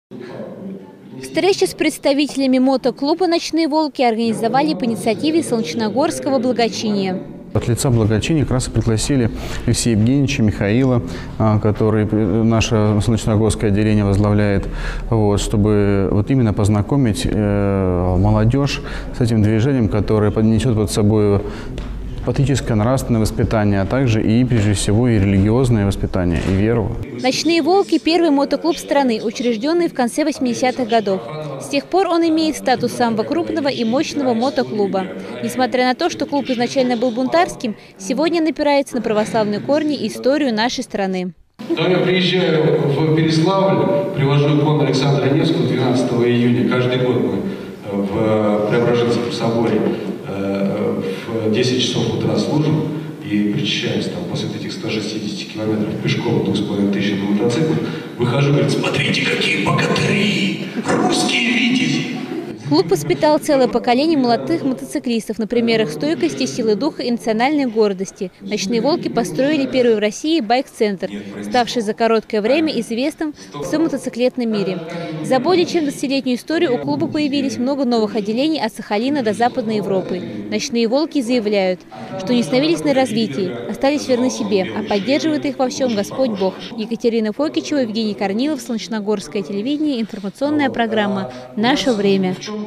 Встречу с представителями мотоклуба «Ночные волки» организовали по инициативе Солнечногорского благочиния. От лица благочиния как раз и пригласили Алексея Евгеньевича, Михаила, который наше Солнечногорское отделение возглавляет, чтобы именно познакомить молодежь с этим движением, которое несет под собой патриотическое, нравственное воспитание, а также и, прежде всего, и религиозное воспитание, и веру. «Ночные волки» – первый мотоклуб страны, учрежденный в конце 80-х годов. С тех пор он имеет статус самого крупного и мощного мотоклуба. Несмотря на то, что клуб изначально был бунтарским, сегодня он опирается на православные корни и историю нашей страны. Когда я приезжаю в Переславль, привожу икону Александра Невского 12 июня, каждый год мы в Преображенском соборе в 10 часов утра служим и причащаемся там после этих 160 километров пешком, 2500 на мотоцикле. Выхожу и говорю: смотрите, какие богатыри, русские витязи. Клуб воспитал целое поколение молодых мотоциклистов на примерах стойкости, силы духа и национальной гордости. «Ночные волки» построили первый в России байк-центр, ставший за короткое время известным в всем мотоциклетном мире. За более чем 20-летнюю историю у клуба появились много новых отделений от Сахалина до Западной Европы. «Ночные волки» заявляют, что не остановились на развитии, остались верны себе, а поддерживает их во всем Господь Бог. Екатерина Фокичева, Евгений Корнилов, Солнечногорское телевидение, информационная программа «Наше время».